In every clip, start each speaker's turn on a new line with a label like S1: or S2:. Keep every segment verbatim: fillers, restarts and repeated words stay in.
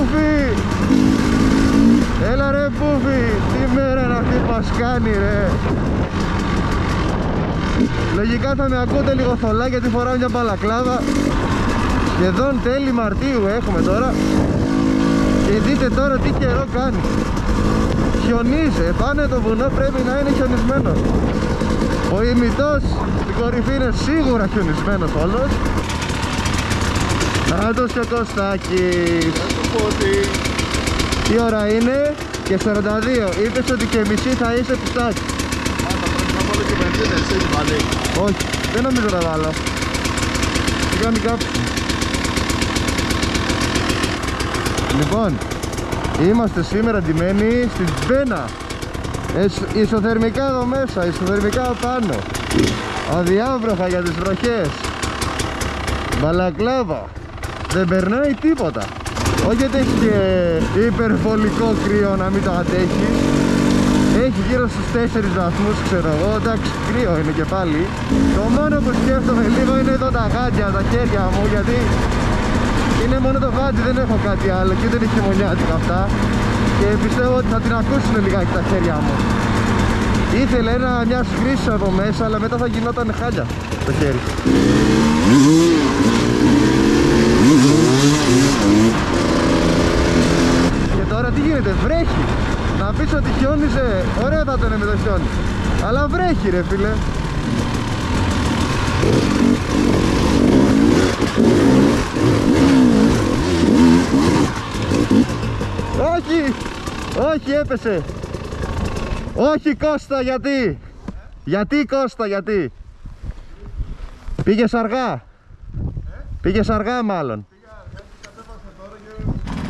S1: Πούφι! Έλα ρε Πούφι! Τι μέρα είναι αυτή που μας κάνει ρε! Λογικά θα με ακούτε λίγο θολά γιατί φοράω μια μπαλακλάβα. Σχεδόν τέλη Μαρτίου έχουμε τώρα. Και δείτε τώρα τι καιρό κάνει. Χιονίζει, πάνω το βουνό πρέπει να είναι χιονισμένο. Ο ημιτός στην κορυφή είναι σίγουρα χιονισμένος όλος. Άντως και ο Κωστάκης. Τι ώρα είναι? Και σαράντα δύο. Είπες ότι και μισή θα είσαι πιστάκι. Όχι, δεν νομίζω να βάλω. Τι κάνει κάπου. Λοιπόν, είμαστε σήμερα ντυμένοι στην Μπένα. Ισοθερμικά εδώ μέσα, ισοθερμικά πάνω. Αδιάβροχα για τις βροχές. Μπαλακλάβα. Δεν περνάει τίποτα. Όχι γιατί έχει και υπερβολικό κρύο να μην το αντέχεις. Έχει γύρω στους τέσσερις βαθμούς, ξέρω εγώ. Εντάξει, κρύο είναι και πάλι. Το μόνο που σκέφτομαι λίγο είναι εδώ τα γάντια, τα χέρια μου. Γιατί είναι μόνο το γάντι, δεν έχω κάτι άλλο. Και δεν είναι χειμωνιάτικα αυτά. Και πιστεύω ότι θα την ακούσουν λιγάκι τα χέρια μου. Ήθελε ένα μια σφρίσσα από μέσα, αλλά μετά θα γινόταν χάλια το χέρι. Και τώρα τι γίνεται, βρέχει. Να πεις ότι χιόνιζε, ωραία θα ήταν με το χιόνι. Αλλά βρέχει ρε φίλε. Όχι, όχι έπεσε. Όχι Κώστα, γιατί? Γιατί Κώστα, γιατί? Πήγες αργά. Ε? Πήγες αργά μάλλον.
S2: Πήγα αργά και κατέβασα τώρα και...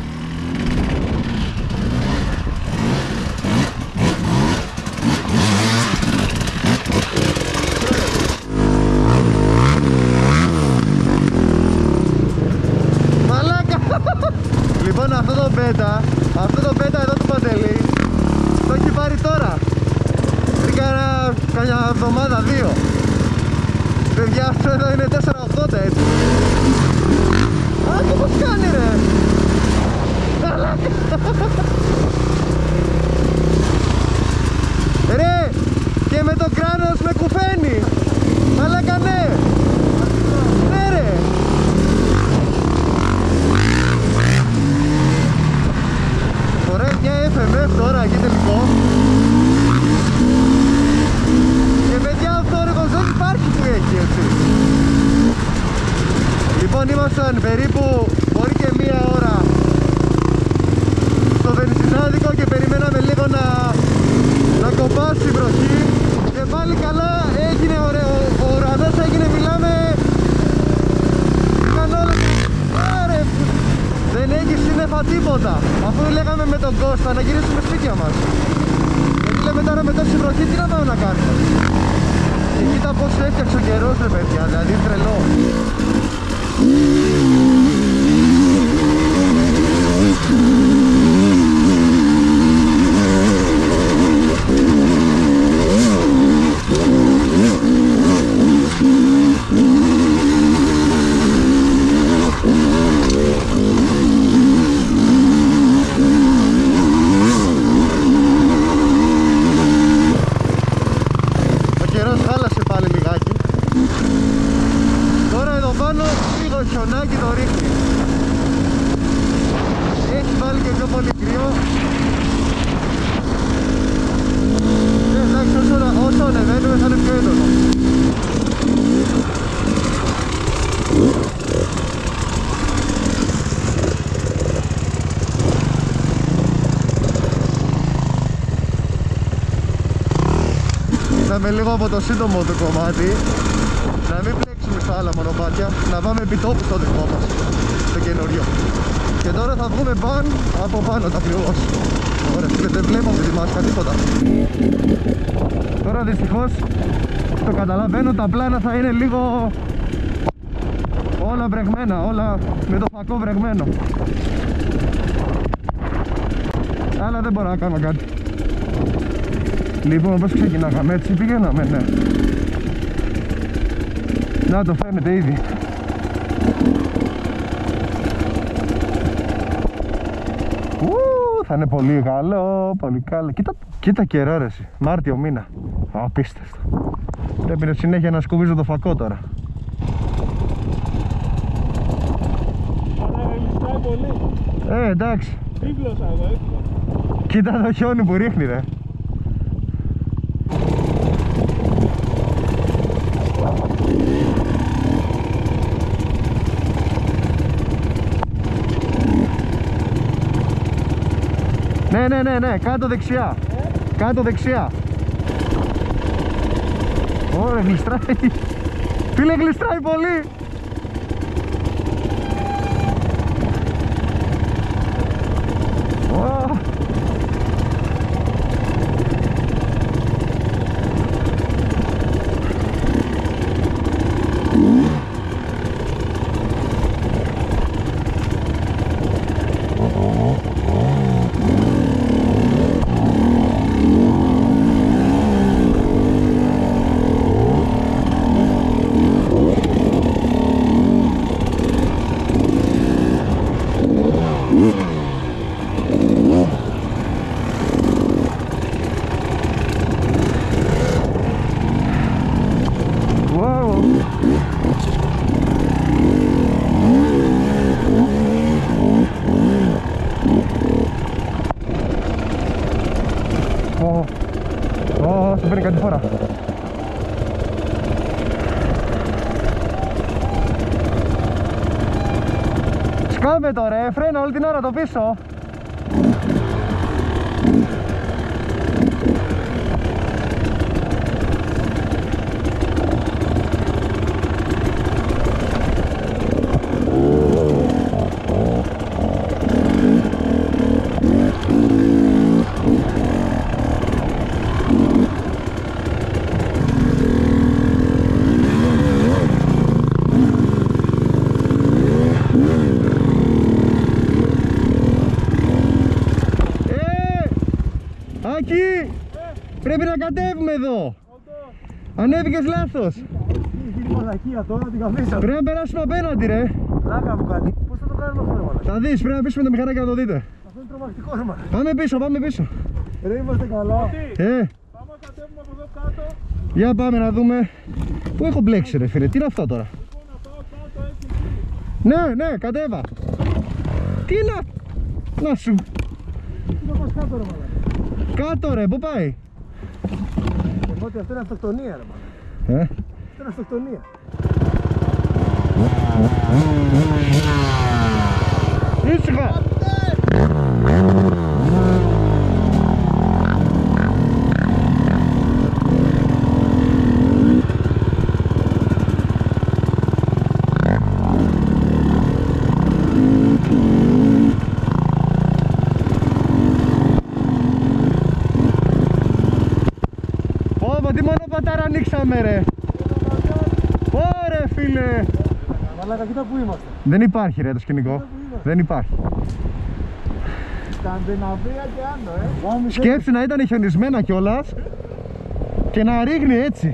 S1: Μαλάκα. Λοιπόν αυτό το μπέτα, αυτό το μπέτα εδώ του Παντελή το έχει πάρει τώρα. Πριν κάνα, καμιά εβδομάδα, δύο. Παιδιά, αυτό εδώ είναι τέσσερα ογδόντα έτσι. Α, τι πως κάνει ρε. Ρε, και με το κράνος με κουφαίνει. Μαλάκα ναι. Ναι ρε. Φοράει μια εφ εμ εφ τώρα εκεί τελικό. Και παιδιά ο θόρυβος δεν υπάρχει που έχει έτσι. Λοιπόν ήμασταν περίπου μπορεί και μία ώρα στο βενζινάδικο και περιμέναμε λίγο να, να κοπάσει η βροχή. Και πάλι καλά έγινε ωραίο, ο ουρανός έγινε, μιλάμε, ήταν όλα. Άρε, δεν έχει σύννεφα τίποτα. Αφού λέγαμε με τον Κώστα να γυρίσουμε σπίτια μας. Γιατί λέμε τώρα με τόση βροχή τι να πάμε να κάνουμε. Και κοίτα πως έφτιαξε ο καιρός ρε παιδιά, δηλαδή τρελό. Χιονάκι το ρίχνει. Έχει βάλει και πιο πολύ κρύο. Ε, εντάξει, όσο, όσο ανεβαίνουμε θα είναι πιο έντονο. Είδαμε λίγο από το σύντομο του κομμάτι. Να μην πλέξουμε στα άλλα μονοπάτια, να πάμε επί τόπου στο δικό μας, το καινούριο. Και τώρα θα βγούμε μπαν από πάνω τα ακριβώς. Ωραία, και δεν βλέπω με τη μάσκα τίποτα. Τώρα δυστυχώς το καταλαβαίνω, τα πλάνα θα είναι λίγο όλα βρεγμένα, όλα με το φακό βρεγμένο. Αλλά δεν μπορώ να κάνω κάτι. Λοιπόν, πώς ξεκινάγαμε, έτσι πηγαίναμε, ναι. Να το φαίνεται ήδη. θα είναι πολύ καλό, πολύ καλό. Κοίτα, κοίτα καιρό ρε εσύ, Μάρτιο μήνα. Απίστευτο. Πρέπει να συνέχεια να σκουβίζω το φακό τώρα.
S2: Αναγαλιστάει πολύ.
S1: Ε, εντάξει.
S2: Ύπλωσα εγώ, ύπλωσα.
S1: Κοίτα το χιόνι που ρίχνει ρε. Ναι, ναι, ναι, ναι, κάτω δεξιά. Ε? Κάτω δεξιά. Ωραία, γλιστράει. Φίλε, γλιστράει πολύ. Oh. Σκάμε τώρα, ε, φρένα όλη την ώρα το πίσω. Άκη! Πρέπει να κατέβουμε εδώ! Ανέβηκες λάθος! Πρέπει να περάσουμε απέναντι ρε!
S2: Λάκα μου κάτι. Πώς θα το κάνουμε αυτό ρε μαλάκα?
S1: Θα δεις, πρέπει να πείσουμε τα μηχανάκια να το δείτε.
S2: Αυτό είναι τρομακτικό ρε μαλάκα.
S1: Πάμε πίσω, πάμε πίσω.
S2: Ρε είμαστε καλά.
S1: Ε,
S2: Πάμε να κατέβουμε από εδώ κάτω.
S1: για πάμε να δούμε. Πού έχω μπλέξει ρε φίλε, τι είναι αυτό τώρα?
S2: Λοιπόν να πάω κάτω έτσι.
S1: Ναι, ναι, κατέβα. Τι είναι? Να σου.
S2: Τι να πας κάτω ρε μαλάκα?
S1: Κάτω ρε, πού πάει?
S2: Εγώ ότι αυτό είναι αυτοκτονία ρε μαλάκα.
S1: Ε,
S2: Αυτό είναι αυτοκτονία.
S1: ήσυχα. Ω, τι μονοπατάρα ανοίξαμε ρε. Ωρε φίλε.
S2: Μαλάκα κοίτα που είμαστε.
S1: Δεν υπάρχει ρε το σκηνικό. Δεν υπάρχει.
S2: Σκανδιναβία και άνω ε.
S1: Σκέψου να ήταν χιονισμένα κιόλας και να ρίχνει έτσι.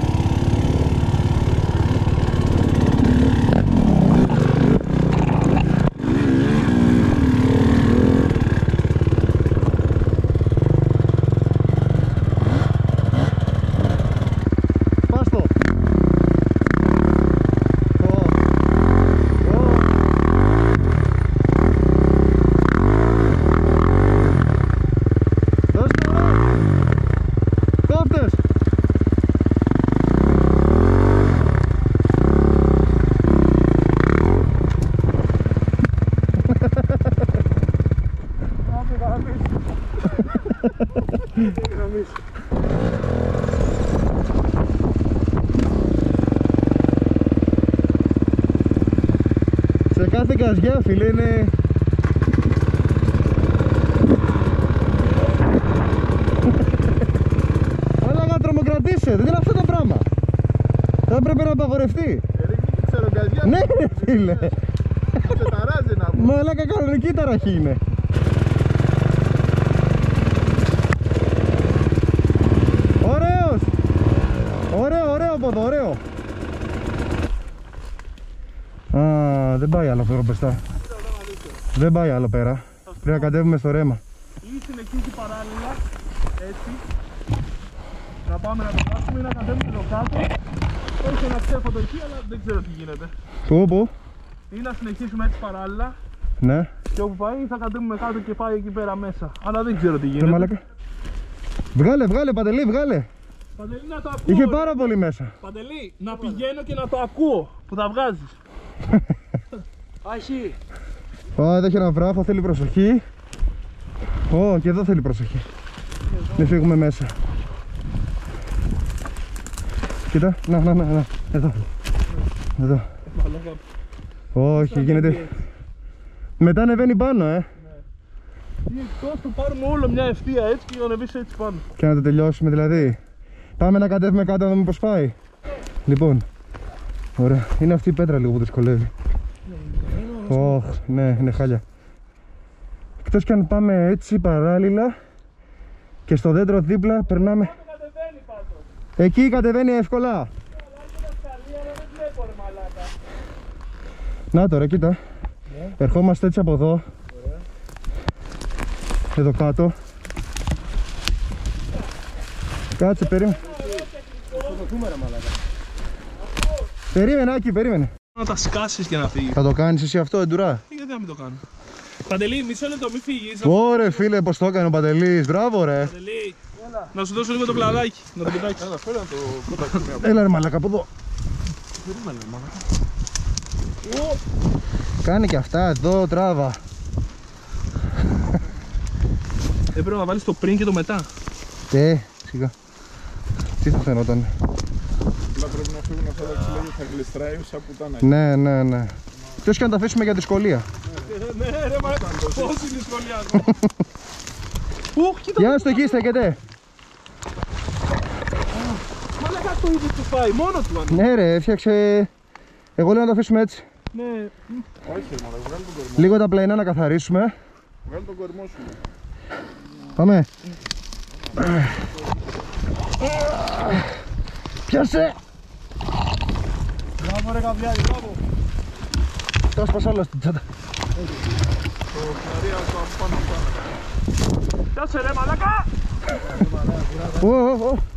S1: Σε κάθε καζιά φίλε είναι... Αλλά να τρομοκρατήσει, δεν είναι αυτό το πράγμα. Θα πρέπει να απαγορευτεί.
S2: Ξέρω καζιά.
S1: Ναι ρε φίλε.
S2: Σε ταράζει να πούμε.
S1: Μαλάκα κανονική ταραχή είναι. Ωραίος. Ωραίο, ωραίο από εδώ, ωραίο. Α, δεν πάει άλλο πέρα μπροστά. Δεν πάει άλλο πέρα. Πρέπει να κατέβουμε στο ρέμα.
S3: Ή συνεχίζει παράλληλα, έτσι. Να πάμε να το φτάσουμε ή να κατέβουμε το κάτω. Έχει ένα ξέφωτο εκεί, αλλά δεν ξέρω τι γίνεται.
S1: Πού, πού?
S3: Ή να συνεχίσουμε έτσι παράλληλα.
S1: Ναι.
S3: Και όπου πάει θα κατέβουμε κάτω και πάει εκεί πέρα μέσα. Αλλά δεν ξέρω τι
S1: Ρε
S3: γίνεται.
S1: μαλάκα. Βγάλε, βγάλε, Παντελή, βγάλε.
S3: Παντελή, να το ακούω.
S1: Είχε
S3: ρε.
S1: πάρα πολύ μέσα.
S3: Παντελή, να πηγαίνω και να το ακούω που θα βγάζεις.
S2: Άχι.
S1: Ω, εδώ έχει ένα βράχο, θέλει προσοχή. Ω, και εδώ θέλει προσοχή. Μην φύγουμε μέσα. Κοίτα, να, να, να, να. Εδώ. Εδώ.
S3: Μαλάκα.
S1: Όχι, γίνεται. Μετά ανεβαίνει πάνω, ε.
S3: Ή εκτός το πάρουμε όλο μια ευθεία έτσι και ανεβείς έτσι πάνω.
S1: Και να το τελειώσουμε δηλαδή. Πάμε να κατέβουμε κάτω να δούμε πως πάει. Λοιπόν, ωραία. Είναι αυτή η πέτρα λίγο που δυσκολεύει. Ωχ, ναι, είναι χάλια. Εκτός κι αν πάμε έτσι παράλληλα και στο δέντρο δίπλα περνάμε.
S3: Πάνω κατεβαίνει πάντως.
S1: Εκεί κατεβαίνει εύκολα.
S3: Αλλά είναι τα σκαλία, αλλά δεν βλέπω ρε μαλάκα.
S1: Να τώρα, κοίτα. Ερχόμαστε έτσι από εδώ. Εδώ κάτω. Κάτσε, περίμενε. Περίμενε, Άκη, περίμενε.
S3: Να τα σκάσεις και να φύγεις.
S1: Θα το κάνεις εσύ αυτό, εντουρά?
S3: Γιατί να μην το κάνω. Παντελή, μισό λεπτό, μην φύγεις.
S1: Ωρε φίλε, πως το έκανε ο Παντελής, μπράβο ρε.
S3: Παντελή, να σου δώσω λίγο το κλαδάκι, να το πετάξεις.
S2: Έλα, φέρε να το κοτάξουμε.
S1: Έλα ρε μαλάκα, από εδώ.
S2: Περίμενε, μαλάκα.
S1: Κάνει και αυτά εδώ, τράβα.
S3: Δεν πρέπει να βάλεις το πριν και το μετά.
S1: Ε, σιγά. Τι θα φαινόταν.
S2: Απλά πρέπει να φύγουν αυτά τα ξυλόγια, θα γλιστράει σαν πουτάνα.
S1: Ναι, ναι, ναι. Ποιος και να τα αφήσουμε για δυσκολία.
S3: Ναι ρε μαλάκα, πόση δυσκολία. Ουχ, κοίτα.
S1: Γεια στο εκεί, στέκεται.
S3: Μαλάκα το είδε του φάει, μόνο του αν.
S1: Ναι ρε, έφτιαξε. Εγώ λέω να το αφήσουμε έτσι.
S3: Ναι.
S2: Όχι, μαλάκα, βγάλει τον κορμό.
S1: Λίγο τα πλαϊνά να καθαρίσουμε.
S2: Βγάλει τον κορμό σου.
S1: Πάμε. Πιάσε.
S3: Μπράβο ρε καβλιάρι, μπράβο.
S1: Το σπάσα όλα στην τσάντα.
S2: Το φλαρία το πάνω πάνω.
S3: Πιάσε ρε μαλάκα.
S1: Ω, ω, ω.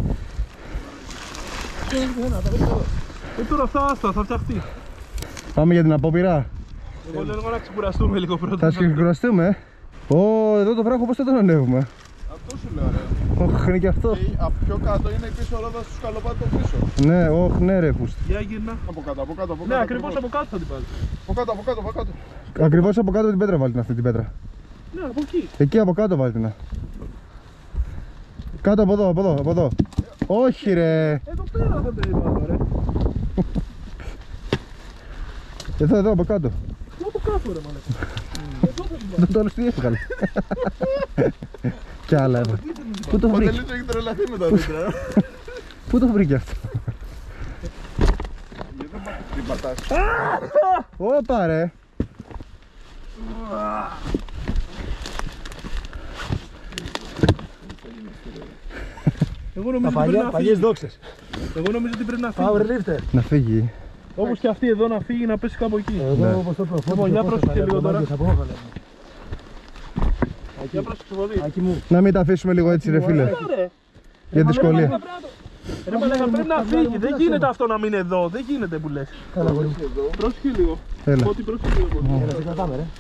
S3: Ε τώρα αυτά άστα, θα φτιαχτεί.
S1: Πάμε για την απόπειρα.
S3: Εγώ λέω να ξεκουραστούμε λίγο πρώτα.
S1: Θα ξεκουραστούμε. Ω, εδώ το βράχο πώς θα τον ανέβουμε.
S2: Αυτό σου λέω ρε.
S1: Ωχ, είναι και αυτό.
S2: Και από πιο κάτω είναι η πίσω ρόδα του σκαλοπάτου πίσω.
S1: Ναι, όχ, ναι ρε πούστη.
S3: Για γύρνα.
S2: Από κάτω, από κάτω, από κάτω.
S3: Ναι, ακριβώς από κάτω θα την πάρεις.
S2: Από κάτω, από κάτω, από κάτω.
S1: Ακριβώς από κάτω την πέτρα βάλει την αυτή την πέτρα.
S3: Ναι, από εκεί.
S1: Εκεί από κάτω βάλει την. Κάτω από εδώ, από εδώ, από εδώ. Όχι ρε.
S3: Εδώ πέρα θα την πάρω ρε.
S1: Εδώ, εδώ, από κάτω.
S3: Από κάτω ρε μαλάκα. Εδώ θα την πάρω.
S1: Δεν το άλλο τι έβγαλε. Κι άλλα εδώ. Πού το
S2: Ο
S1: βρήκε,
S2: Παντελής έχει τρελαθεί με τα δέντρα.
S1: πού το βρήκε αυτό.
S2: Γιατί δεν πατάς την πατάς.
S1: Όπα ρε.
S3: Εγώ νομίζω ότι πρέπει να φύγει.
S2: δόξες.
S3: Εγώ νομίζω ότι πρέπει να φύγει.
S2: Powerlifter.
S1: Να φύγει.
S3: Όπως και αυτή εδώ να φύγει να πέσει κάπου εκεί.
S2: Εγώ όπως το προφώνω.
S3: Λοιπόν, για πρόσεξε λίγο τώρα. Για πρόσεξε πολύ.
S2: Άκη μου.
S1: Να μην τα αφήσουμε λίγο έτσι ρε φίλε.
S3: Ρε.
S1: Για δυσκολία.
S3: Ρε μαλάκα πρέπει να φύγει. Δεν γίνεται αυτό να μείνει εδώ. Δεν γίνεται που λες.
S2: Καλά, γόρι μου.
S3: Πρόσεχε λίγο.
S1: Έλα.
S3: Ότι πρόσεχε λίγο.
S2: Έλα, σε κρατάμε ρε.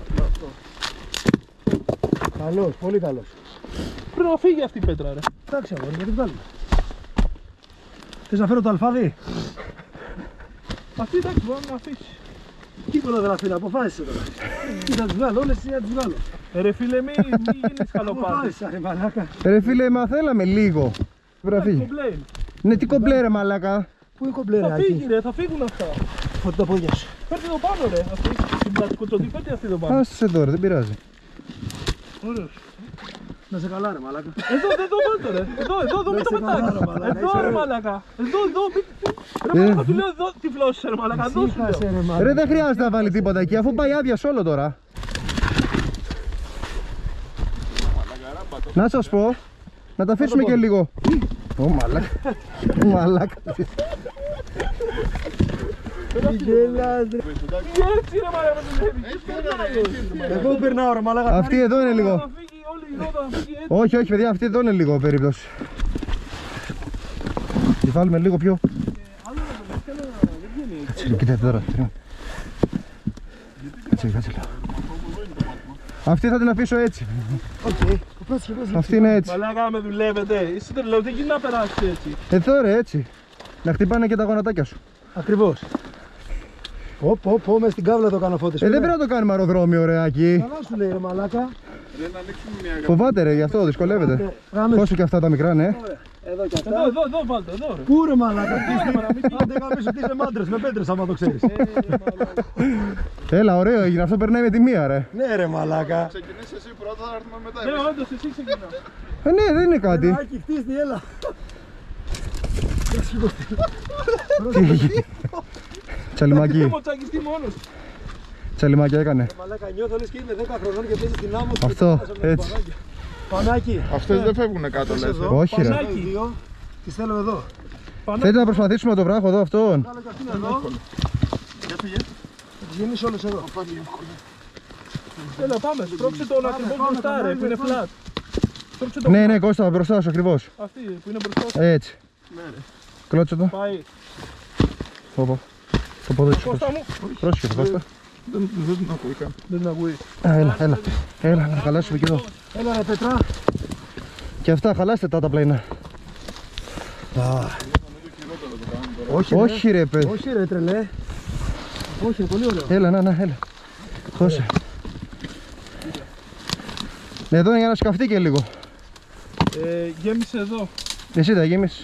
S2: Καλός, πολύ καλός.
S3: Πρέπει να φύγει αυτή η πέτρα ρε.
S2: Εντάξει αγόρι, γιατί βγάλουμε. Θες να φέρω το αλφάδι.
S3: Αυτή εντάξει μπορεί να αφήσει.
S2: Τίποτα δεν αφήνω, αποφάσισε τώρα. Τι θα τις βγάλω, όλες εσύ να τις βγάλω.
S3: Ε, Ρε φίλε μη, μη γίνεις καλοπάτης.
S2: Αποφάσισα ρε μαλάκα.
S1: Ρε φίλε, μα θέλαμε λίγο. Πρέπει να φύγει.
S3: Κομπλέιν.
S1: Ναι, τι κομπλέ ρε μαλάκα.
S2: Πού είναι κομπλέ ρε
S3: Θα φύγει
S2: Άκη.
S3: ρε, θα φύγουν αυτά.
S2: Φώτη τα πόδια σου.
S3: Παίρνει το πάνω ρε. Αυτή την πλατικοτσοντή, παίρνει αυτή το πάνω.
S1: Άσε τώρα, δεν πειράζει.
S3: Ωραίος.
S2: Να σε καλά ρε μαλάκα.
S3: Εδώ, εδώ, εδώ, ρε. Εδώ, εδώ, εδώ, μην το
S2: σε καλά, ρε
S3: πετάξεις.
S2: μαλάκα,
S3: Εδώ
S2: είσαι
S3: ρε
S2: ωραίος.
S3: μαλάκα. Εδώ, εδώ, μην... Ρε
S1: Ε.
S3: μαλάκα, του λέω εδώ, τι φλώσσες ρε μαλάκα, εδώ σου
S2: Σύχασε
S3: λέω.
S2: ρε μαλάκα.
S1: Ρε δεν χρειάζεται να βάλει τίποτα εκεί αφού πάει άδεια όλο τώρα. Να σας πω, να τα αφήσουμε και λίγο. Ω μαλάκα. Μαλάκα.
S2: Γελάς ρε.
S3: Τι έτσι ρε μαλάκα, με δουλεύει.
S2: Εγώ περνάω ρε μαλάκα.
S1: Αυτή εδώ είναι λίγο.
S3: Θα φύγει
S1: Όχι, όχι, παιδιά, αυτή εδώ είναι λίγο περίπτωση. Τη βάλουμε λίγο πιο. Κάτσε, κοίτατε τώρα. Κάτσε, κάτσε λίγο. Αυτή θα την αφήσω έτσι. Αυτή είναι έτσι.
S3: Μαλάκα με δουλεύετε. Είσαι τρελό, δεν γίνεται να περάσει έτσι.
S1: Εδώ ρε, έτσι. Να χτυπάνε και τα γονατάκια σου.
S2: Ακριβώς. Πω, πω, πω, μες στην κάβλα το κάνω φώτες.
S1: Ε, δεν πρέπει να το κάνουμε αεροδρόμιο, ωραιάκι.
S2: Καλά σου λέει ρε μαλάκα.
S1: Φοβάται ρε, γι' αυτό δυσκολεύεται. Πόσο και αυτά τα μικρά, ναι.
S2: Εδώ και αυτά.
S3: Εδώ, εδώ, εδώ, βάλτε, εδώ ρε.
S2: Πού ρε μαλάκα, άντε γαμίσου ότι είσαι μάντρες, με πέτρες άμα το ξέρεις.
S1: Έλα, ωραίο έγινε, αυτό περνάει με τη μία ρε.
S2: Ναι ρε μαλάκα.
S4: Ξεκινήσεις εσύ πρώτα, θα έρθουμε μετά.
S3: Ναι, όντως, εσύ ξεκινά.
S1: Ε, ναι, δεν είναι κάτι.
S2: Άκη, χτίστη, έλα.
S1: Τσαλιμάκι,
S3: Μου τσακιστεί μόνος.
S1: τσαλιμάκι έκανε.
S2: Μαλάκα νιώθω λες και είμαι δέκα χρονών και παίζει στην άμμο.
S1: Αυτό, έτσι.
S2: Πανάκι.
S4: Αυτές δεν φεύγουν κάτω, λες. ε.
S1: Όχι ρε.
S3: Πανάκι.
S2: Δύο. Τις θέλω εδώ.
S1: Θέλετε να προσπαθήσουμε το βράχο εδώ αυτόν.
S2: Κάλω και αυτήν εδώ.
S4: Για φύγε.
S2: Θα τις γεννήσω όλες εδώ.
S3: Έλα, πάμε. Στρώξε τον ακριβώς μπροστά ρε, που είναι flat. Στρώξε τον
S1: Ναι, ναι, Κώστα, μπροστά σου ακριβώς.
S3: αυτή που είναι μπροστά σου.
S1: Έτσι. Κλώτσε το.
S3: Πάει.
S1: Πω, πω. Το πόδι σου.
S3: Κώστα μου.
S1: Πρόσεχε, Κώστα.
S4: Δεν δεν την ακούει καν.
S3: Δεν την ακούει.
S1: Α, Έλα, έλα. Έλα, να χαλάσουμε και εδώ.
S2: Έλα ρε Πετρά.
S1: Και αυτά, χαλάστε τα τα πλαϊνά.
S2: Όχι,
S1: Όχι ρε, παιδί.
S2: όχι ρε τρελέ. Όχι, είναι πολύ ωραίο.
S1: Έλα, να, να, έλα. Δώσε. Ναι, εδώ είναι για να σκαφτεί και λίγο.
S3: Ε, γέμισε εδώ.
S1: Εσύ τα γέμισες.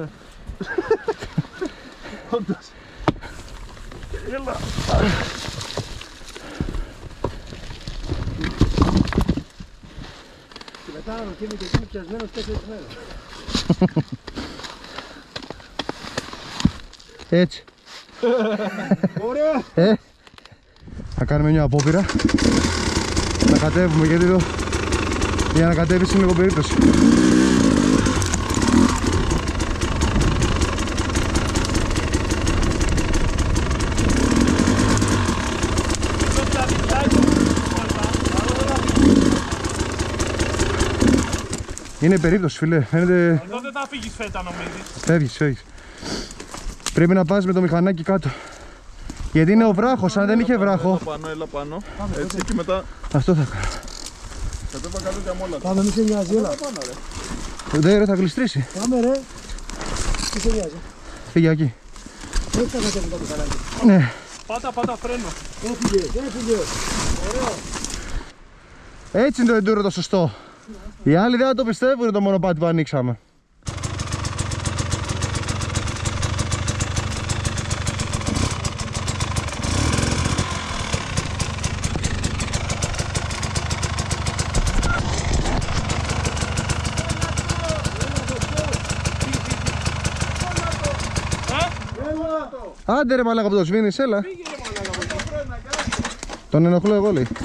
S3: Όντως. Έλα.
S2: Και μετά να ρωτήνει και εκεί πιασμένος τέσσερις μέρες.
S1: Έτσι.
S2: Ωραία.
S1: Ε, θα κάνουμε μια απόπειρα. Να κατέβουμε γιατί εδώ για να κατέβεις είναι λίγο περίπτωση. Είναι περίπτωση φίλε, φαίνεται.
S3: Εδώ δεν θα φύγεις φέτα νομίζεις.
S1: Φεύγεις, φεύγεις. Πρέπει να πας με το μηχανάκι κάτω. Γιατί είναι ο βράχος, αν δεν είχε βράχο.
S4: Έλα πάνω, έλα πάνω. Έτσι και μετά
S1: Αυτό θα κάνω.
S4: κατέβα κάτω και αμόλα.
S2: Πάμε, μη σε νοιάζει, έλα.
S1: Δεν ρε, θα γλιστρήσει.
S2: Πάμε ρε. Μη σε νοιάζει.
S1: Φύγε εκεί.
S2: Έτσι θα κατέβει το μηχανάκι.
S1: Ναι.
S3: Πάτα, πάτα φρένο.
S2: Έφυγε, έφυγε. Ωραίο.
S1: Έτσι είναι το enduro το σωστό. Οι άλλοι δεν θα το πιστεύουν το μονοπάτι που ανοίξαμε. Άντε ρε μαλάκα που το σβήνεις, έλα. Τον ενοχλώ εγώ λέει.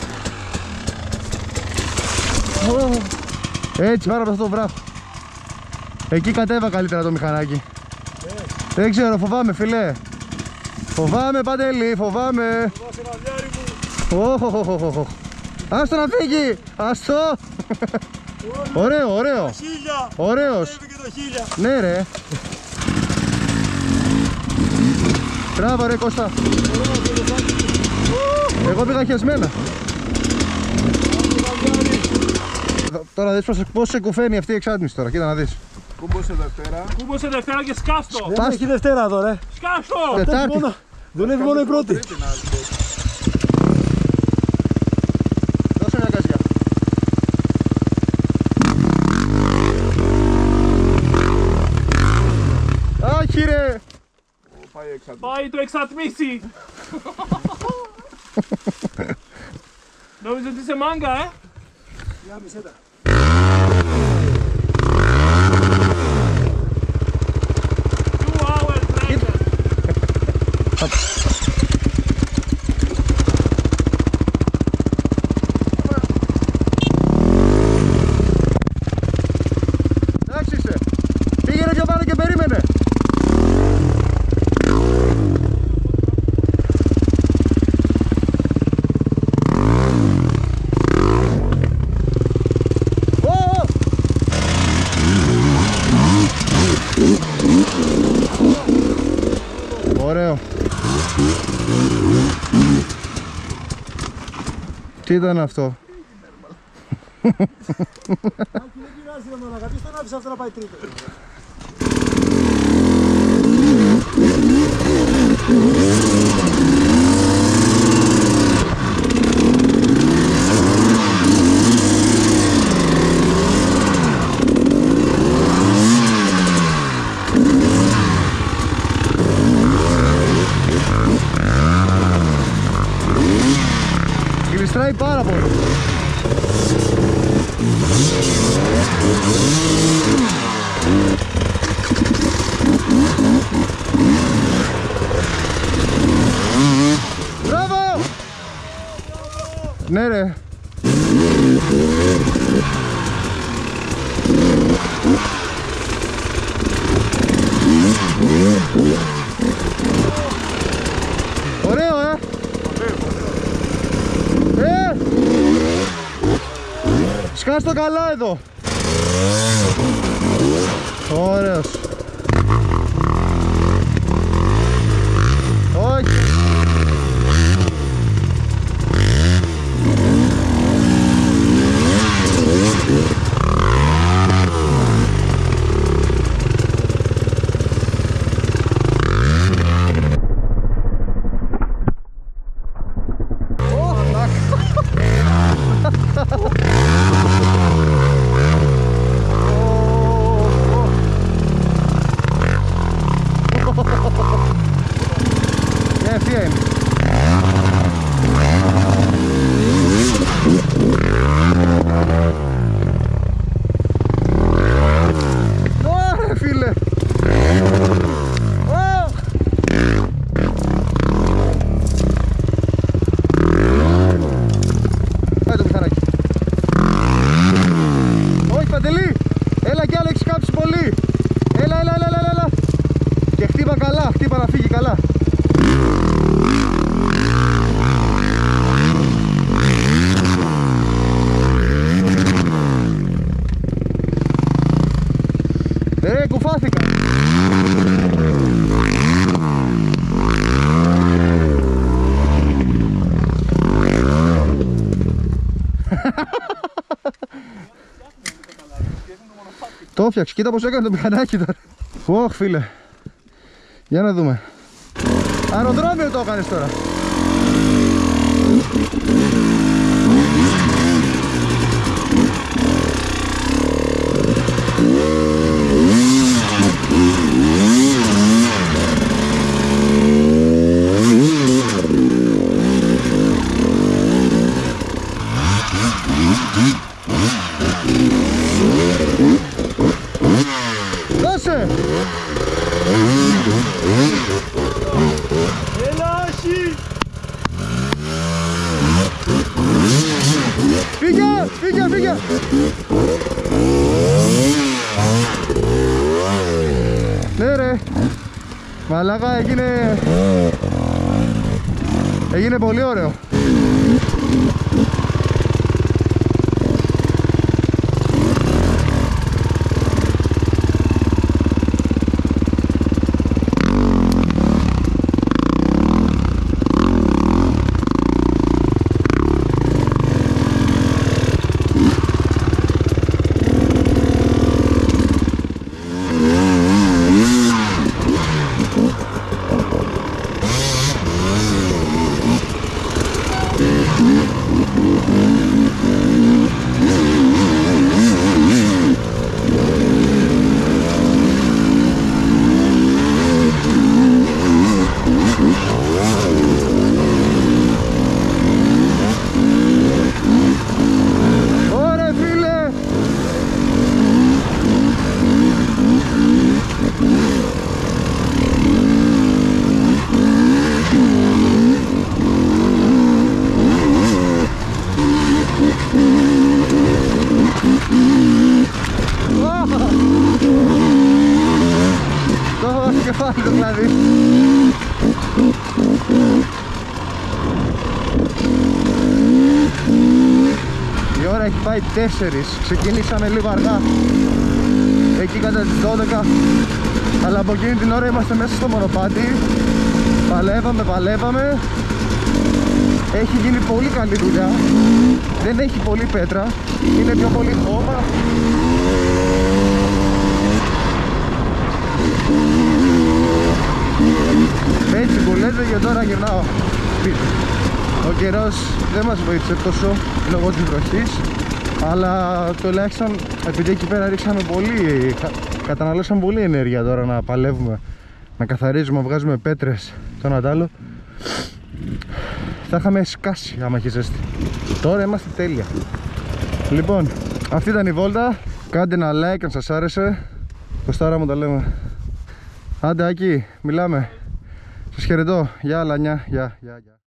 S1: Έτσι πάρα από αυτό το βράχο. Εκεί κατέβα καλύτερα το μηχανάκι. Δεν ξέρω, φοβάμαι φίλε. Φοβάμαι Παντελή, φοβάμαι. Οχοχοχοχοχ. Άστο να φύγει. Άστο. Ωραίο, ωραίο. Ωραίος. Ναι ρε. Μπράβο ρε Κώστα. Εγώ πήγα χεσμένα. Τώρα δεις πως, πως σε κουφαίνει αυτή η εξάτμιση τώρα, κοίτα να δεις.
S4: Κούμποσε Δευτέρα.
S3: Κούμποσε Δευτέρα και σκάστο.
S2: Δεν έχει Δευτέρα εδώ ρε.
S3: Σκάστο.
S1: Τετάρτη.
S2: Δουλεύει μόνο η πρώτη.
S1: Δώσε μια καζιά. Άχι ρε.
S4: Πάει εξάτμιση.
S3: Πάει το εξατμίσει. Νόμιζα ότι είσαι μάγκα, ε.
S2: Για μισέ τα.
S3: Two hours later.
S1: Εντάξει είσαι. Πήγαινε πιο πάνω και περίμενε. Τι ήταν αυτό?
S2: Δεν πειράζει ρε μαλάκα, τι στον άφησα αυτό να πάει τρίτο.
S1: Γλιστράει πάρα πολύ. Μπράβο! Ναι ρε. Ωραίο ε! Ε! Σκάς το καλά εδώ! Ωραίος! Όχι! Ρε, κουφάθηκα. Το έφτιαξε, κοίτα πως έκανε το μηχανάκι τώρα. Ωχ φίλε. Για να δούμε. Αεροδρόμιο το έκανες τώρα. Δώσε!
S3: Έλα, όχι!
S1: Φύγε! Φύγε! Φύγε! Ναι ρε! Μαλάκα έγινε... Έγινε πολύ ωραίο. Δηλαδή. Η ώρα έχει πάει τέσσερις. Ξεκινήσαμε λίγο αργά, εκεί κατά τις δώδεκα, αλλά από εκείνη την ώρα είμαστε μέσα στο μονοπάτι. Παλεύαμε, παλεύαμε. έχει γίνει πολύ καλή δουλειά. Δεν έχει πολύ πέτρα, είναι πιο πολύ χώμα. Έτσι κουλέζω και τώρα γυρνάω σπίτι. Ο καιρός δεν μας βοήθησε τόσο λόγω της βροχής, αλλά τουλάχιστον επειδή εκεί πέρα ρίξαμε πολύ, καταναλώσαμε πολύ ενέργεια τώρα να παλεύουμε, να καθαρίζουμε, να βγάζουμε πέτρες, το ένα τ' άλλο, θα είχαμε σκάσει άμα είχε ζέστη. Τώρα είμαστε τέλεια. Λοιπόν, αυτή ήταν η βόλτα. Κάντε ένα like αν σας άρεσε. Κωστάρα μου τα λέμε. Άντε Άκη, μιλάμε. Σας χαιρετώ. Γεια Λανιά. Γεια, γεια, γεια.